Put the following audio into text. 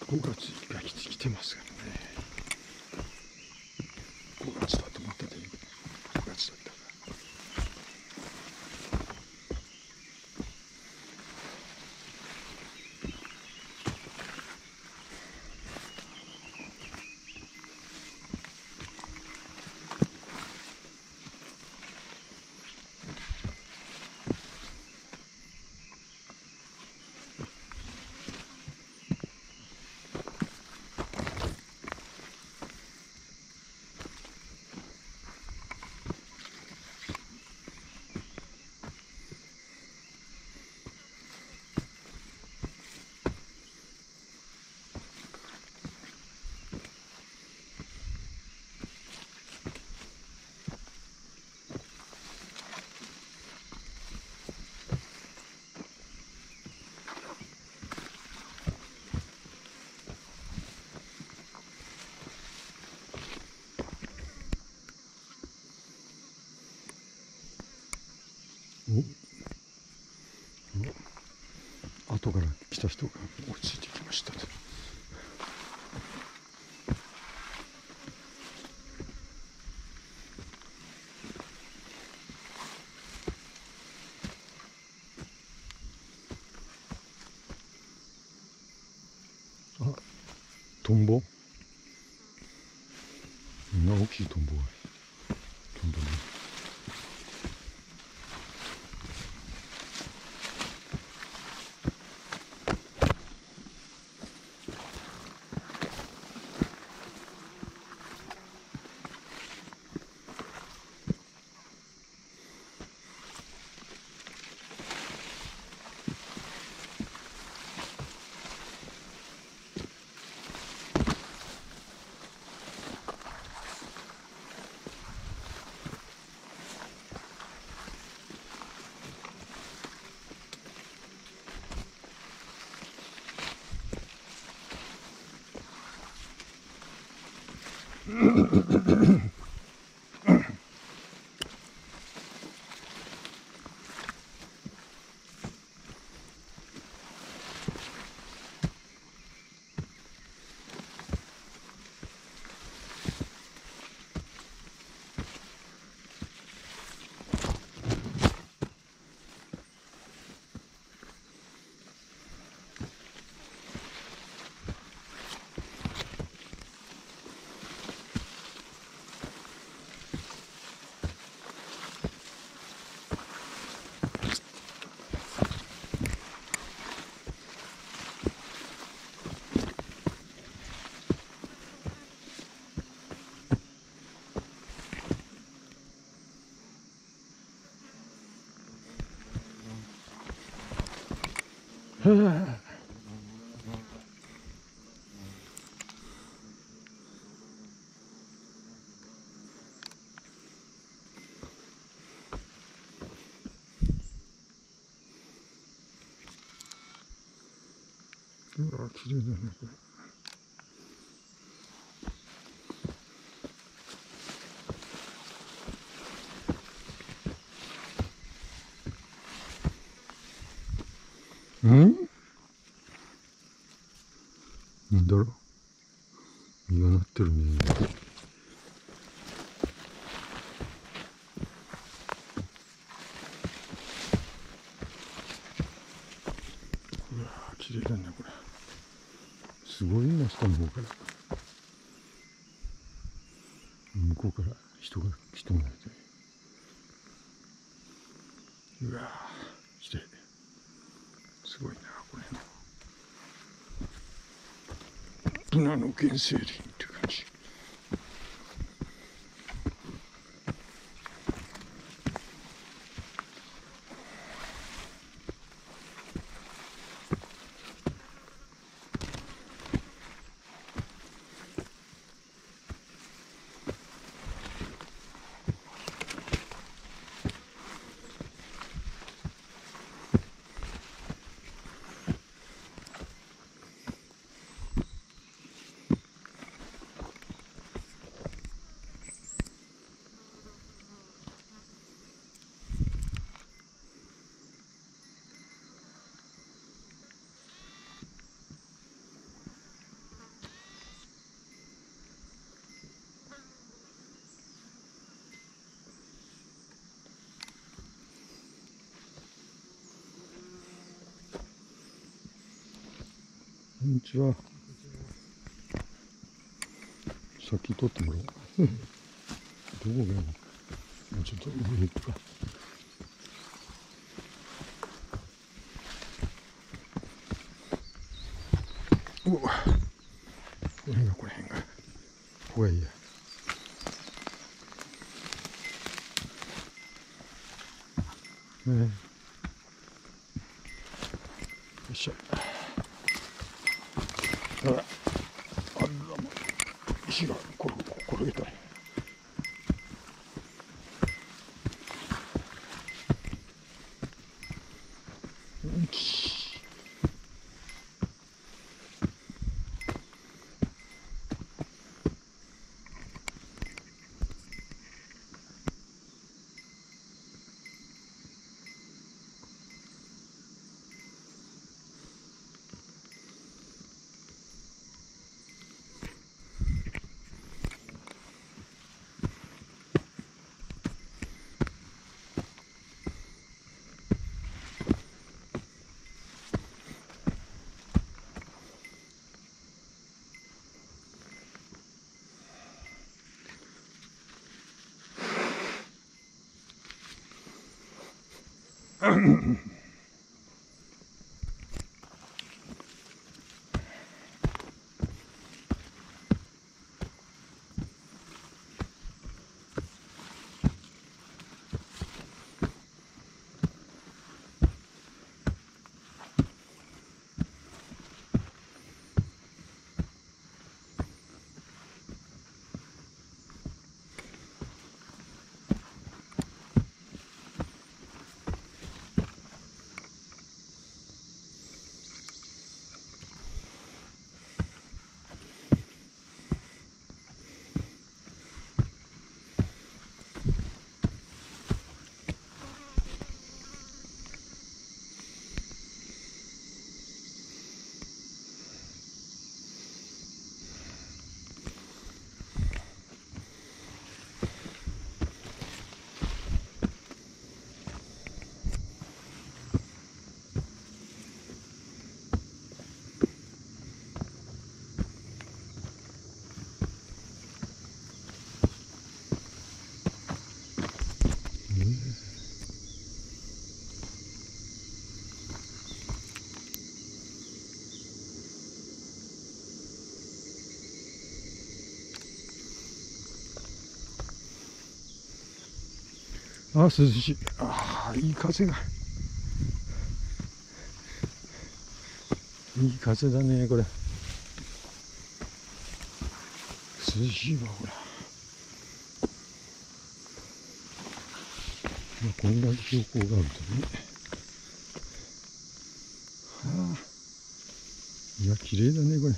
5月が来てますからね。5月だと思ってて6月だったから。後から来た人が落ち着いてきました。あ、トンボ、こんな大きいトンボが飛んでる。うわ、綺麗だねこれ。なんだろう、実がなってるね。うわー、綺麗だねこれ。すごいな、下の方から、向こうから人がいて、うわー、綺麗、すごいなこれ。ブナの原生林っていう感じ。 こんにちは。先撮ってもらおう。どこがいいの？ちょっと上行くか。うわ、これがこれへんが。ここがいいや。ね、よいしょ。あら、あらも石が転げたい。ああ、涼しい。ああ、いい風が。いい風だね、これ。涼しいわ、ほら。まあ、こんな標高があるとね。はあ。いや、綺麗だね、これ。